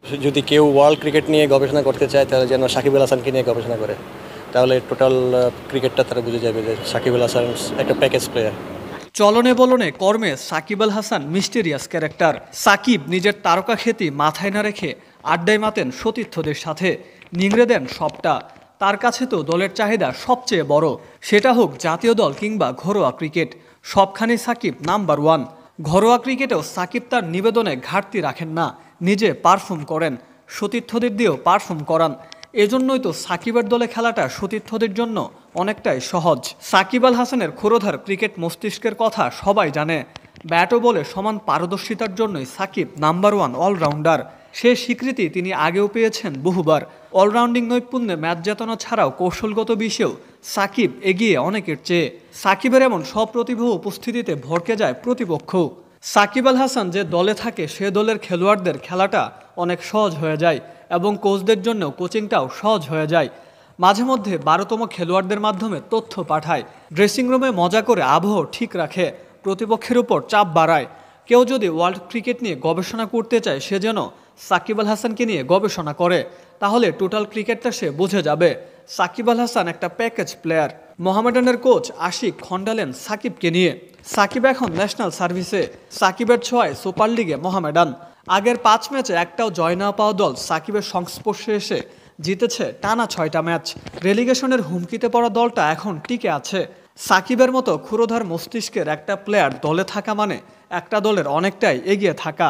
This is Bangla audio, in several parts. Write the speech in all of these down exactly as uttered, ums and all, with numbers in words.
যদি কেউ ওয়ার্ল্ড ক্রিকেট নিয়ে গবেষণা করতে চায় তাহলে যেন সাকিব আল হাসানকে নিয়ে গবেষণা করে, তাহলে টোটাল ক্রিকেটটা তারা বুঝে যাবে যে সাকিব আল হাসান একটা প্যাকেজ প্লেয়ার। চলনে বলনে কর্মে সাকিব আল হাসান মিস্টেরিয়াস ক্যারেক্টার। সাকিব নিজের তারকা খ্যাতি মাথায় না রেখে আড্ডায় মাতেন সতীর্থদের সাথে, নিংড়ে দেন সবটা। তার কাছে তো দলের চাহিদা সবচেয়ে বড়, সেটা হোক জাতীয় দল কিংবা ঘরোয়া ক্রিকেট, সবখানে সাকিব নাম্বার ওয়ান। ঘরোয়া ক্রিকেটেও সাকিব তার নিবেদনে ঘাটতি রাখেন না, নিজে পারফর্ম করেন, সতীর্থদের দিয়েও পারফর্ম করান। এজন্যই তো সাকিবের দলে খেলাটা সতীর্থদের জন্য অনেকটাই সহজ। সাকিব আল হাসানের ক্ষুরোধার ক্রিকেট মস্তিষ্কের কথা সবাই জানে। ব্যাট ও বলে সমান পারদর্শিতার জন্যই সাকিব নাম্বার ওয়ান অলরাউন্ডার। সে স্বীকৃতি তিনি আগেও পেয়েছেন বহুবার। অলরাউন্ডিং নৈপুণ্যে ম্যাচ জেতানো ছাড়াও কৌশলগত বিষয়েও সাকিব এগিয়ে অনেকের চেয়ে। সাকিবের এমন সপ্রতিভ উপস্থিতিতে ভড়কে যায় প্রতিপক্ষ। সাকিব আল হাসান যে দলে থাকে সে দলের খেলোয়াড়দের খেলাটা অনেক সহজ হয়ে যায় এবং কোচদের জন্যও কোচিংটাও সহজ হয়ে যায়। মাঝে মধ্যে বারোতম খেলোয়াড়দের মাধ্যমে তথ্য পাঠায়, ড্রেসিং রুমে মজা করে আবহ ঠিক রাখে, প্রতিপক্ষের উপর চাপ বাড়ায়। কেউ যদি ওয়ার্ল্ড ক্রিকেট নিয়ে গবেষণা করতে চায় সে যেন সাকিব আল হাসানকে নিয়ে গবেষণা করে, তাহলে টোটাল ক্রিকেটটা সে বুঝে যাবে। সাকিব আল হাসান একটা প্যাকেজ প্লেয়ার। মোহামেডানের কোচ আশিক খন্ডালেন সাকিবকে নিয়ে। সাকিব এখন ন্যাশনাল সার্ভিসে, সাকিবের ছোঁয়ায় সুপার লিগে মোহামেডান। আগের পাঁচ ম্যাচে একটাও জয় না পাওয়া দল সাকিবের সংস্পর্শে এসে জিতেছে টানা ছয়টা ম্যাচ। রেলিগেশনের হুমকিতে পড়া দলটা এখন টিকে আছে। সাকিবের মতো ক্ষুরোধার মস্তিষ্কের একটা প্লেয়ার দলে থাকা মানে একটা দলের অনেকটাই এগিয়ে থাকা।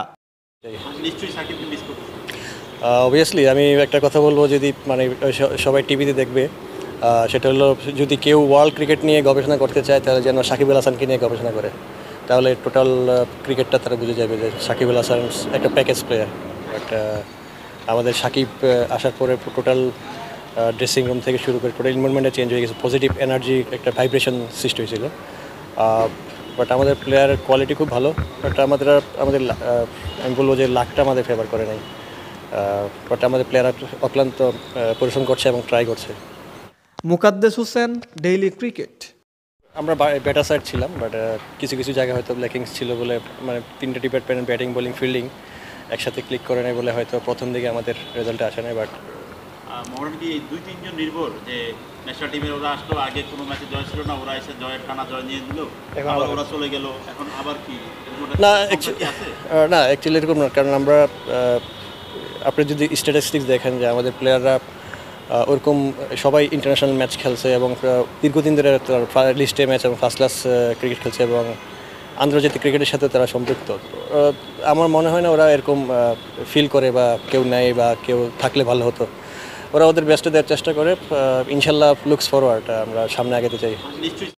অবভিয়াসলি আমি একটা কথা বলবো, যদি মানে সবাই টিভিতে দেখবে, সেটা হলো যদি কেউ ওয়ার্ল্ড ক্রিকেট নিয়ে গবেষণা করতে চায় তাহলে যেন সাকিব আল হাসানকে নিয়ে গবেষণা করে, তাহলে টোটাল ক্রিকেটটা তারা বুঝে যাবে যে সাকিব আল হাসান একটা প্যাকেজ প্লেয়ার। একটা আমাদের সাকিব আসার পরে টোটাল ড্রেসিং রুম থেকে শুরু করে টোটাল এনভায়রনমেন্টটা চেঞ্জ হয়ে গেছে, পজিটিভ এনার্জি একটা ভাইব্রেশন সৃষ্টি হয়েছিল। বাট আমাদের প্লেয়ারের কোয়ালিটি খুব ভালো, বাট আমাদের আমাদের আমি বলবো যে লাকটা আমাদের ফেভার করে নাই। বাট আমাদের প্লেয়ার অক্লান্ত পরিশ্রম করছে এবং ট্রাই করছে। Mukaddes Hossain, daily cricket. আমরা ব্যাটার সাইড ছিলাম, বাট কিছু কিছু জায়গায় হয়তো ল্যাকিংস ছিল বলে, মানে তিনটা ডিপার্টমেন্ট ব্যাটিং বোলিং ফিল্ডিং একসাথে ক্লিক করে নেয় বলে হয়তো প্রথম দিকে আমাদের রেজাল্টে আসে নাই। বাট মোহামেডান কি এই দুই তিনজন নির্ভর যে ন্যাশনাল টিমের ওরা আসলো, আগে কোনো ম্যাচে জয় ছিল না, ওরা এসে জয়ের টানা জয় নিয়ে দিল, আবার ওরা চলে গেল, এখন আবার কি না না অ্যাকচুয়ালি এরকম না। কারণ আমরা আপনি যদি স্ট্যাটিস্টিক্স দেখেন যে আমাদের প্লেয়াররা ওরকম সবাই ইন্টারন্যাশনাল ম্যাচ খেলছে এবং দীর্ঘদিন ধরে লিস্টে ম্যাচ এবং ফার্স্ট ক্লাস ক্রিকেট খেলছে এবং আন্তর্জাতিক ক্রিকেটের সাথে তারা সম্পৃক্ত। আমার মনে হয় না ওরা এরকম ফিল করে বা কেউ নেয় বা কেউ থাকলে ভালো হতো। ওরা ওদের বেস্টে দেওয়ার চেষ্টা করে। ইনশাল্লাহ লুকস ফরওয়ার্ড, আমরা সামনে আগাতে চাই।